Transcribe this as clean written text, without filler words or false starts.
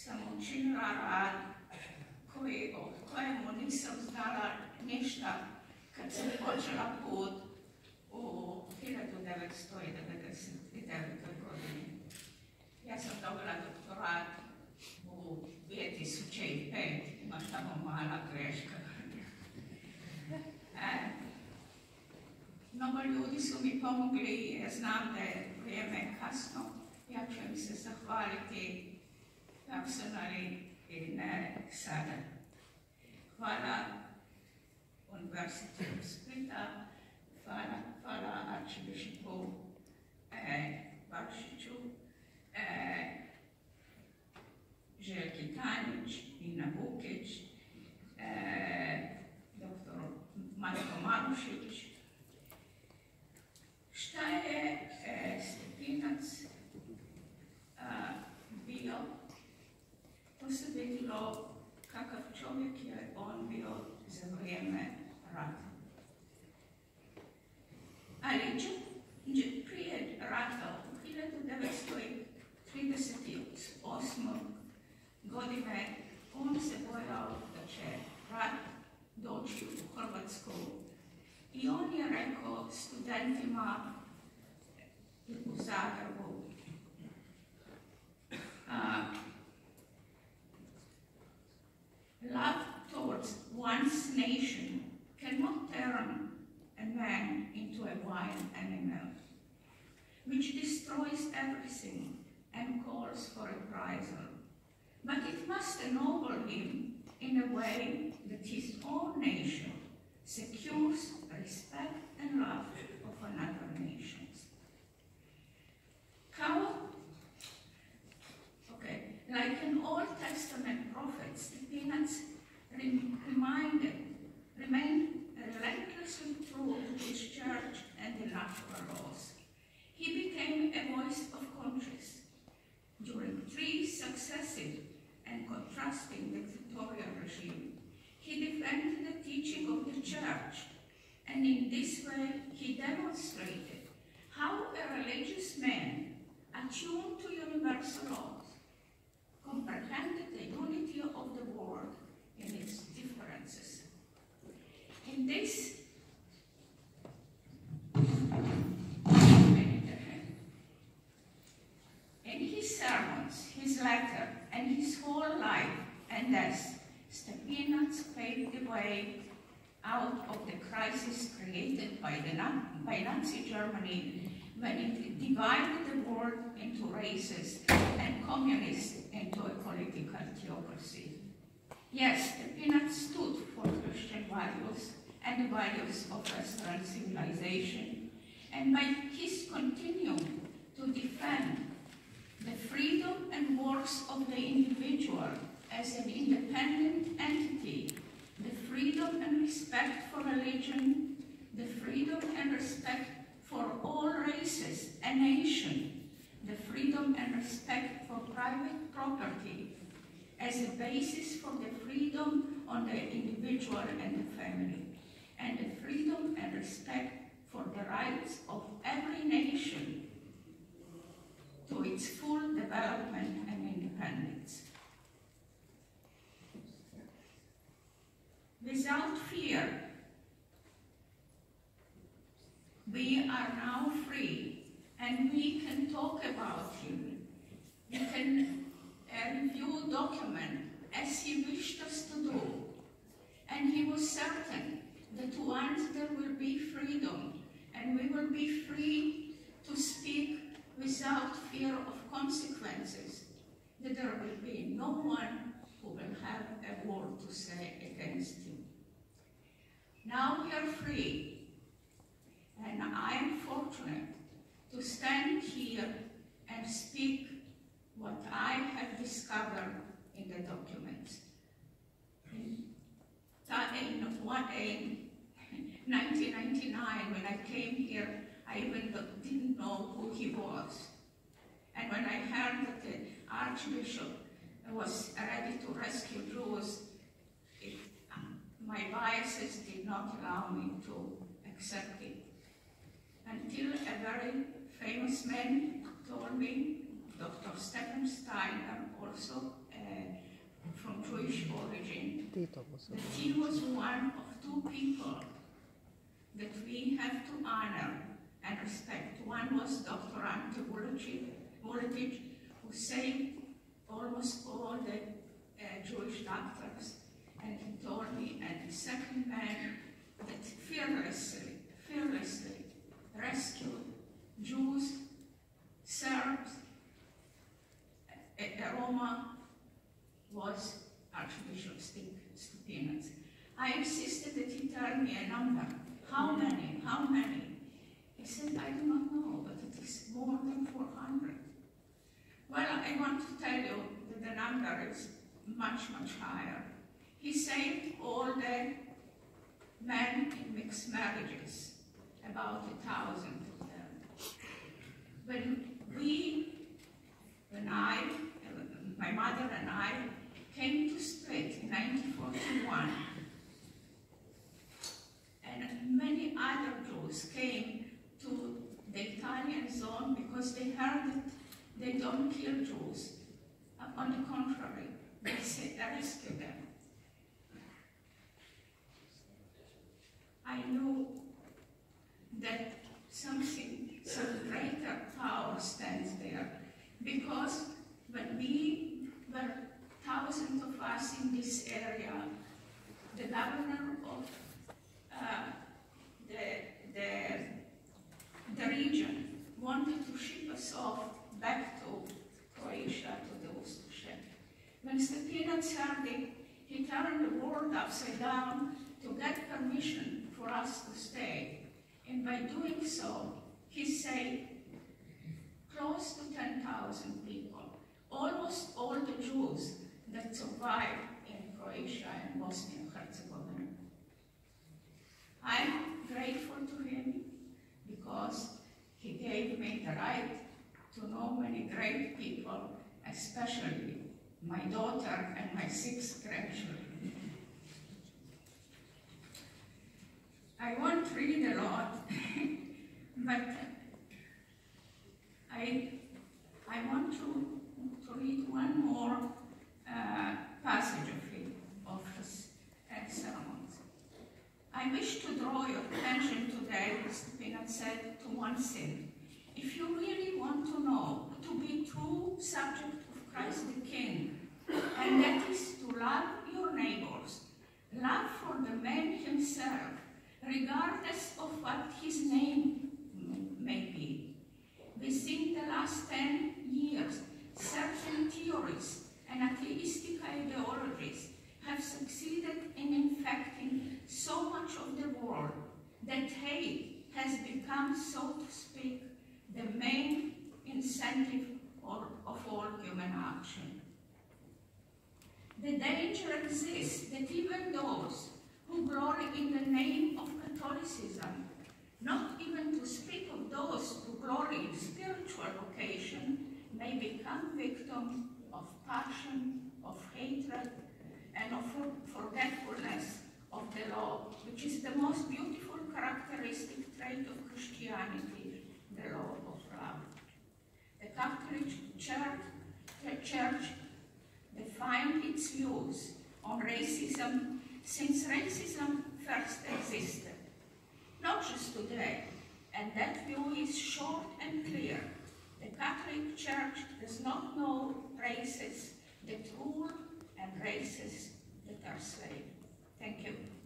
sam učinila rad kojemu nisam znala ništa kad sam počela put u 1999. godini. Ja sam dobila doktorat u 2005, ima tamo mala greška. Mnogo ljudi su mi pomogli, ja znam da je vrijeme kasno. Ja ću im se zahvaliti personally i ne sada. Hvala Univerzitetu Splita, hvala arčibishopu Bakšiću, Željki Tanjić, Nina Vukić, dr. Matko Marušić. Šta je Stepinac bio? To se vidjelo kakav čovjek je on bio za vrijeme rata. Ali prije rata u 1938. godine on se bojao da će rat doći u Hrvatsku i on je rekao studentima u Zagrebu love towards one's nation cannot turn a man into a wild animal, which destroys everything and calls for reprisal. But it must ennoble him in a way that his own nation secures respect and love of another nations. Like an Old Testament prophet, Stepinac remained relentlessly true to his church and the natural laws. He became a voice of conscience during 3 successive and contrasting dictatorial regimes. He defended the teaching of the church, and in this way he demonstrated how a religious man attuned to universal laws comprehended the unity of the world in its differences. In this in his sermons, his letter, and his whole life and death, Stepinac paved the way out of the crisis created by Nazi Germany when it divided the world into races and communists into a political theocracy. Yes, Stepinac stood for Christian values and the values of Western civilization, and by his continuing to defend the freedom and works of the individual as an independent entity, the freedom and respect for religion, the freedom and respect for all races and nations, the freedom and respect for private property as a basis for the freedom on the individual and the family, and the freedom and respect for the rights of every nation to its full development and independence. Without fear, we are now free, and we can talk about him. We can review document as he wished us to do. And he was certain that once there will be freedom, and we will be free to speak without fear of consequences, that there will be no one who will have a word to say against him. Now we are free. And I am fortunate to stand here and speak what I have discovered in the documents. In 1999, when I came here, I even didn't know who he was. And when I heard that the Archbishop was ready to rescue Jews, my biases did not allow me to accept it. Until a very famous man told me, Dr. Stephen Steiner, also a of Jewish origin, that he was one of two people that we have to honor and respect. One was Dr. Ante Vuletic, who saved almost all the Jewish doctors, and he told me, and the second man that fearlessly rescued Jews, Serbs, Roma, was Archbishop Stepinac. I insisted that he tell me a number. How many? How many? He said, I do not know, but it is more than 400. Well, I want to tell you that the number is much, much higher. He saved all the men in mixed marriages, about 1,000 of them. When my mother and I came to Split in 1941, and many other Jews came to the Italian zone because they heard that they don't kill Jews. On the contrary, they rescue them. I knew that some greater power stands there, because when we were thousands of us in this area, the governor of the region wanted to ship us off back to Croatia, to the Ustaše. When Stepinac heard it, he turned the world upside down to get permission for us to stay. And by doing so, he saved close to 10,000 people, almost all the Jews that survived in Croatia and Bosnia and Herzegovina. I'm grateful to him because he gave me the right to know many great people, especially my daughter and my 6 grandchildren. I won't read a lot, but I want to read one more passage of his sermons. I wish to draw your attention today, Stepinac said, to one thing. If you really want to know, to be true subject of Christ the King, and that is to love your neighbors, love for the man himself, regardless of what his name may be. Within the last 10 years, certain theories and atheistic ideologies have succeeded in infecting so much of the world that hate has become, so to speak, the main incentive of all human action. The danger exists that even those who glory in the name of Catholicism, not even to speak of those who glory in spiritual vocation, may become victims of passion, of hatred, and of forgetfulness of the law, which is the most beautiful characteristic trait of Christianity, the law of love. The Catholic Church defined its views on racism since racism first existed, not just today, and that view is short and clear. The Catholic Church does not know races that rule and races that are slaves. Thank you.